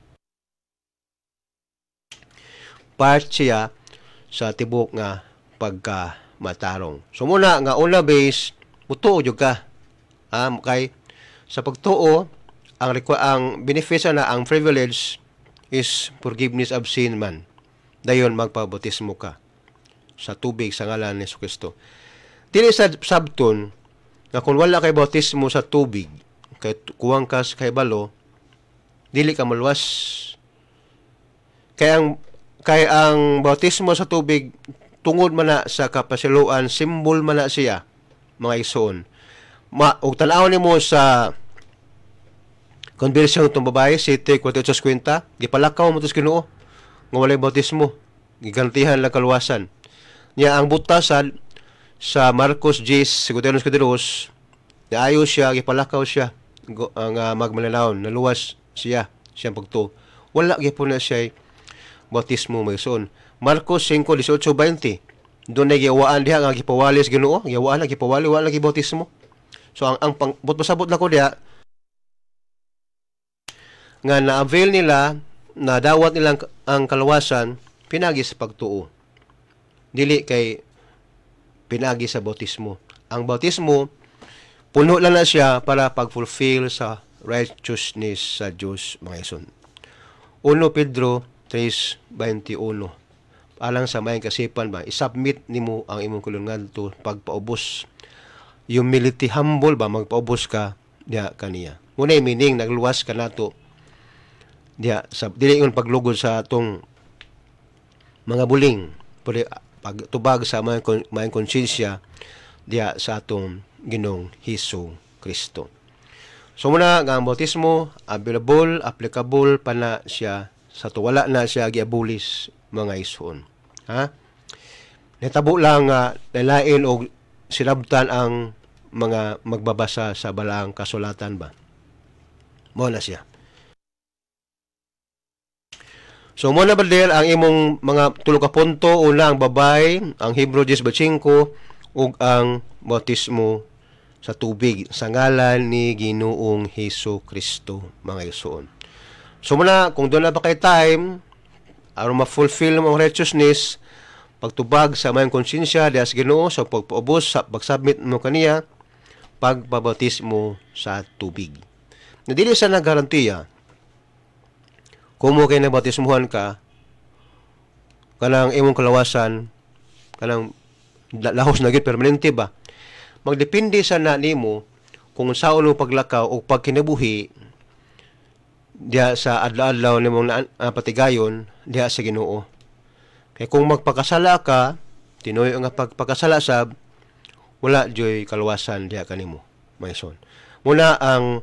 Speaker 3: Part siya sa tibok nga pagkamatarong. So muna nga una base mutuo jud ka. Ah, kay sa pagtuo ang ang benepisyo na ang privilege is forgiveness of sin man. Dayon magpabautismo ka sa tubig sa ngalan ni Jesucristo. Dili sa sabton nga kung wala kay bautismo sa tubig, kay kuwang ka kay balo, dili ka maluwas. Kay ang kay ang bautismo sa tubig tungod man na sa kapasiluan, simbol man na siya mga igsoon. Ma og tan-aw nimo sa konbersyon tong babae si T forty-eight fifty, gipalakaw mo tos Ginoo nga walay bautismo, gigantihan lang kaluwasan. Niya ang butasan sa Marcos ten fifty-two, naayo siya, gipalakaw siya, ang uh, magmanalawon, naluwas siya, siyang pagto. Wala gyapon na siya bautismo mayson. Marcos five eighteen twenty, doon na giyawaan diha nga gipawalis Ginoo, giyawaan na gipawali, wala gibautismo. So ang ang pang, pasabot na ko diha nga na-avail nila, na dawat nilang ang kaluwasan pinagi sa pagtuo. Dili kay pinagi sa bautismo. Ang bautismo puno lang na siya para pag-fulfill sa righteousness sa Diyos mga ison. First Pedro three twenty-one. Alang sa mayang kasipan ba, isubmit nimo ang imong kulungan to pagpaubos. Humility, humble ba, magpaubos ka diha kaniya. Muna meaning nagluwas ka nato diya sa dili yung paglugod sa atong mga buling, pwede pagtubag sa mayang mayang konsensya diya sa atong Ginoong Hesus Kristo. So muna nga ang bautismo available, applicable pa na siya sa tuwala na siya giabulis mga igsoon. Ha? Natabo lang nga uh, nalain og sinabtan ang mga magbabasa sa balaang kasulatan ba. Mo na siya. So mo na ba ang imong mga tulo ka punto? Una ang babay, ang Hebrew ten five, ug ang bautismo sa tubig sa ngalan ni Ginoong Hesus Kristo, mga igsoon. So muna, kung doon na ba kay time aron ma-fulfill mo ang righteousness, pagtubag sa mayong konsensya diha sa Ginoo, sa pagpaubos sa pagsubmit mo kaniya, pagbabautismo sa tubig. Na dili sa nagarantiya kung mo kay nabautismuhan ka, kanang imong kalawasan, kanang lahos na gid permanente ba? Magdepende sa na nimo kung saan mo paglakaw o pagkinabuhi diha sa adlaw-adlaw nimong uh, patigayon diha sa Ginoo. Kay kung magpakasala ka, tinuyo nga pagpakasala sab, wala joy kaluwasan diha kanimo, my son. Muna ang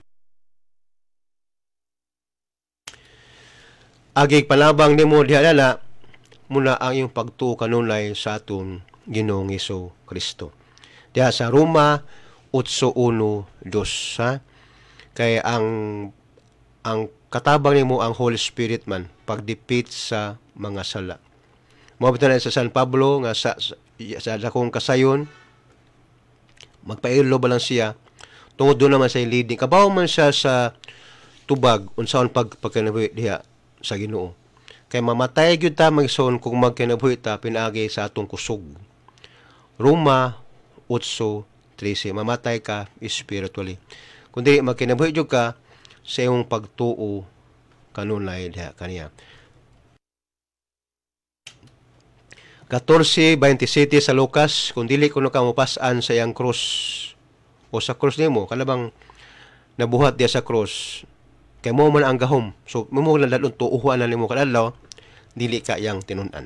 Speaker 3: agig palabang nimo diha na muna ang iyong pagtuo kanunay sa aton Ginoong Hesus Kristo. Diha sa Roma eight one two, ha? Kay ang ang katabang nimo ang Holy Spirit man pagdipit sa mga sala. Mabot na sa San Pablo nga sa sa, sa dakong kasayon magpailo ba lang siya tungod do naman sa leading kabaw man siya sa tubag unsaon pag pagkinabuhi diha sa Ginoo. Kay mamatay gyud ta magson kung magkinabuhi ta pinaagi sa atong kusog. Roma eight thirteen, mamatay ka spiritually. Kung dili magkinabuhi gyud ka sa iyong pagtuo kanunay diha kaniya. fourteen twenty-seven sa Lucas, kung dili kuno ka mopas-an sa iyang krus o sa krus nimo, kanabang nabuhat diya sa krus, kay mo man ang gahom. So mo mo ladlon tuuhan na nimo kadalaw, dili ka yang tinun-an.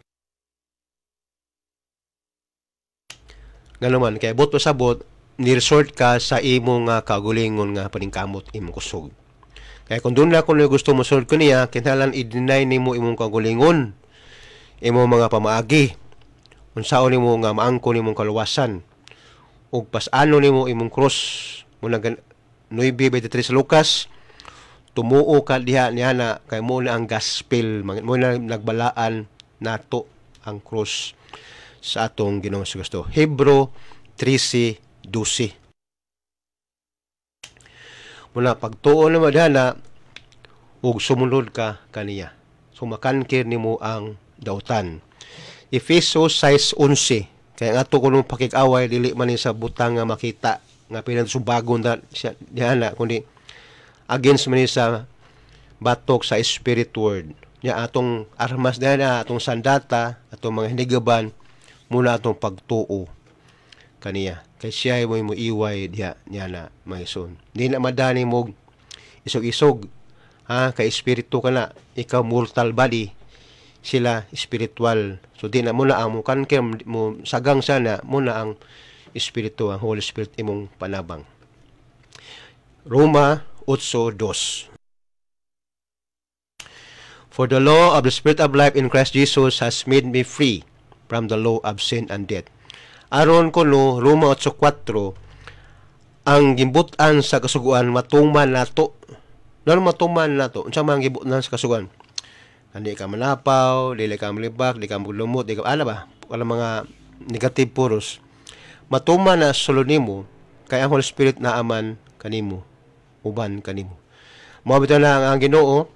Speaker 3: Ngano man kay bot pasabot ni-resort ka sa imong nga kagulingon nga paningkamot imong kusog. Kaya kung doon na kung gusto mo sort ko niya, kinahanglan i-deny nimo imong kagulingon, imong mga pamaagi, unsaon nimo nga maangko nimong kaluwasan, ug pas-ano nimo imong cross. Muna nine twenty-three sa Lucas, tumuo ka diha niya na kay mo na ang gospel, mo na nagbalaan nato ang cross sa atong Ginoong Kristo. Hebrew thirteen twelve. Muna pagtuo na madana ug sumunod ka kaniya. Sumakankir nimo ang dautan. Efesos six eleven. Kaya nga ato kuno pakig-away dili man ni sa butang nga makita nga pinagsubagon na siya diha na kundi against man ni sa batok sa spirit word. Nya atong armas diha na atong sandata, atong mga hinigaban muna atong pagtuo kaniya. Kay siya mo mo iway diha niya na maison. Di na madani mo isog-isog, ha, kay espiritu ka na, ikaw mortal body, sila spiritual. So di na muna ang mo kanker mo sagang sana muna ang espiritu, ang Holy Spirit imong panabang. Roma eight two. For the law of the Spirit of life in Christ Jesus has made me free from the law of sin and death. Aron kuno Roma eight four, ang gimbutan sa kasuguan matuman nato. Ano matuman nato? Unsa man gibutan sa kasuguan? Hindi ka manapaw, dili ka malibak, dili ka maglumot, dili ka ala ba? Wala mga negative puros. Matuman na sulod nimo kay ang Holy Spirit na aman kanimo, uban kanimo. Mao bitaw na ang Ginoo.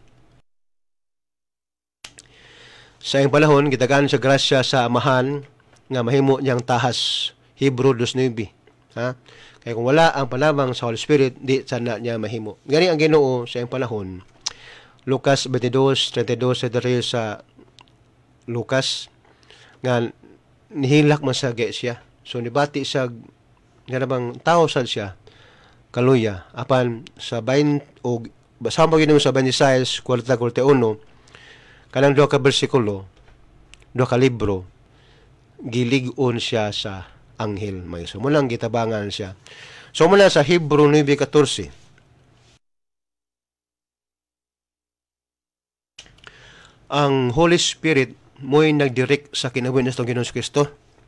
Speaker 3: Sa iyang panahon, gitagaan sa grasya sa amahan nga mahimo niyang tahas. Hebrew two nine. Ha? Kaya kung wala ang panabang sa Holy Spirit, di sana niya mahimo. Gani ang Ginoo sa iyang panahon. Lucas twenty-two thirty-two sa diri sa Lucas nga nihilak man sa siya. So nibati sa nga bang tao sad siya kaluya apan sa twenty og basama gyud sa twenty-six forty-one kanang duha ka bersikulo, duha ka libro, gilig-on siya sa anghel may. So mulang gitabangan siya. So mula sa Hebrew nine fourteen. Ang Holy Spirit mo'y nagdirect sa kinabuhi ng Ginoong Kristo.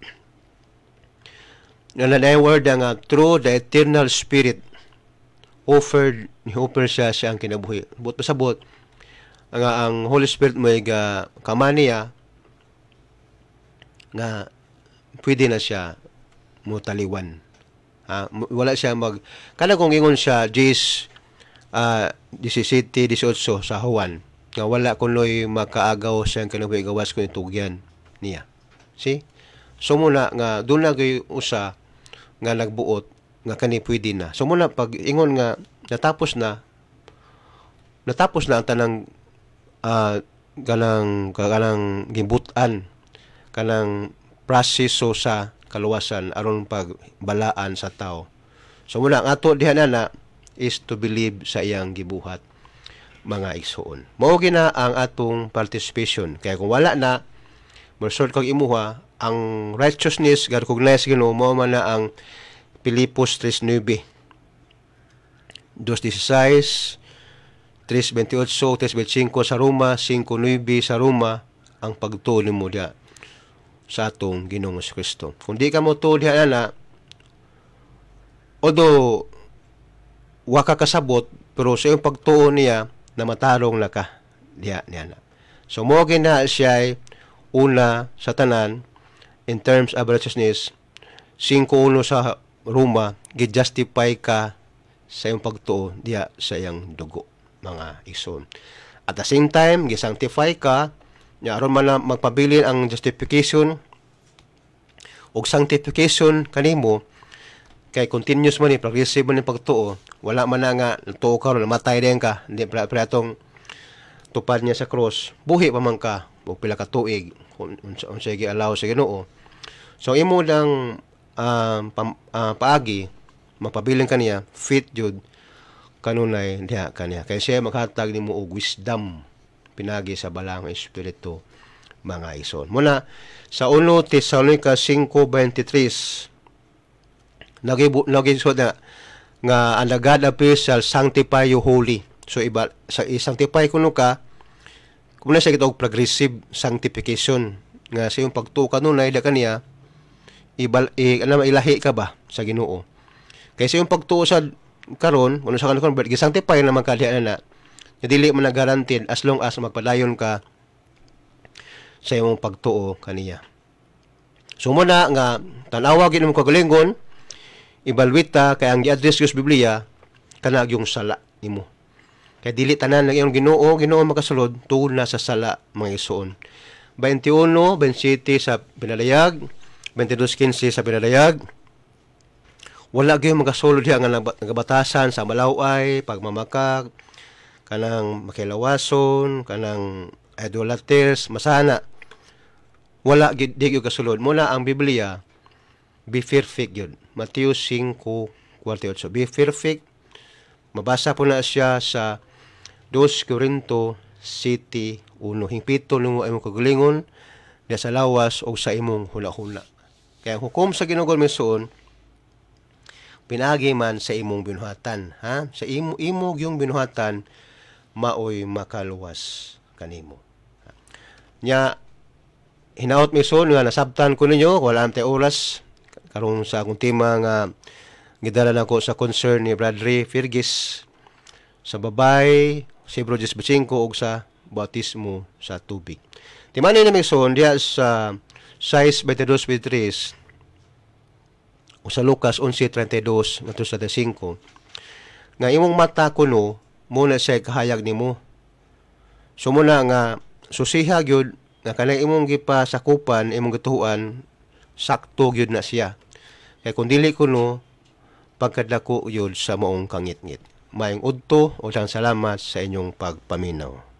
Speaker 3: Nalanay word nga through the eternal Spirit offered ni offer siya siya ang kinabuhi. But pasabot nga ang Holy Spirit mo'y ga kamaniya nga pwede na siya mutaliwan. Ha? Wala siya mag kana kung ingon siya Jis uh, seventeen, eighteen sa Huwan nga wala kunoy makaagaw siya kanabuhi gawas kun itugyan niya. See? So muna nga doon na gay usa nga nagbuot nga kani pwede na. So muna pag ingon nga natapos na natapos na ang tanang uh, kanang kanang gibutan kanang proseso sa kaluwasan aron pagbalaan sa tao. So muna ang ato diha na is to believe sa iyang gibuhat mga igsoon. Mao gina ang atong participation. Kaya kung wala na result kag imuha ang righteousness ga recognize Ginoo mao man na ang Filipos three nine, two sixteen, three twenty-eight, three twenty-five sa Roma, five nine sa Roma ang pagtuo nimo diha sa atong Ginoong Kristo. Kung di ka mo tuo diha na although wa ka kasabot pero sa iyong pagtuo niya na matarong na ka diha niya na. So mo gina siya una sa tanan in terms of righteousness five one sa Roma gi-justify ka sa iyong pagtuo diha sa iyang dugo mga igsoon. At the same time gi-sanctify ka nya aron man magpabilin ang justification ug sanctification kanimo kay continuous man ni progressive man ni pagtuo wala man na nga tuo ka ron matay din ka hindi para atong tupad niya sa cross buhi pa man ka og pila ka tuig unsa gi allow sa Ginoo. So imo lang uh, pa, uh, paagi mapabiling kaniya fit jud kanunay diha kaniya kay siya maghatag nimo og wisdom pinagi sa balang espiritu mga igsoon. Muna sa First Thessalonica five twenty-three lagi lagi so na nga and the God appears shall sanctify you holy. So iba sa i-sanctify kuno ka kung na siya kitog progressive sanctification nga sa yung pagtuo kanunay da kaniya ibal i, ano, ilahi ka ba sa Ginoo. Kay sa yung pagtuo sa karon kuno sa kanon gi-sanctify naman ka diha na dili man na guaranteed as long as magpadayon ka sa imong pagtuo kaniya. So muna nga tan-awa gid mo kagalingon ibalwita kay ang gi-address sa Biblia kana yung sala nimo. Kay dili tanan ng iyong Ginoo, Ginoo makasulod tungod na sa sala mga igsoon. twenty-one, twenty-seven sa pinalayag, twenty-two quince sa pinalayag. Wala gyud makasulod diha nga nagabatasan sa malaway, pagmamakak, kanang makilawason, kanang idolaters, masana. Wala gyud di gyud kasulod. Muna ang Biblia be perfect yun. Mateo five forty-eight. Be perfect. Mabasa po na siya sa Second Corinto seven one. Hingpito nung imong kagalingon diya sa lawas o sa imong hula-hula. Kaya hukom sa Ginoo misoon pinagi man sa imong binuhatan, ha? Sa imo imo yung binuhatan maoy makaluwas kanimo. Nya hinaot misoon nga nasabtan ko ninyo wala ante oras karon sa akong tema nga gidala nako sa concern ni Bradley Fergis sa babay si Bro Jess Bachinko og sa bautismo sa tubig. Timani na misoon diya sa six twenty-two twenty-three o sa Lucas eleven thirty-two ngadto sa five nga imong mata kuno muna siya kahayag nimo. So muna nga susiha gyud nga kanang imong gipasakupan imong gituan sakto gyud na siya. Kaya kung dili kuno pagkadako yun sa maong kangit-ngit. Mayong udto o salamat sa inyong pagpaminaw.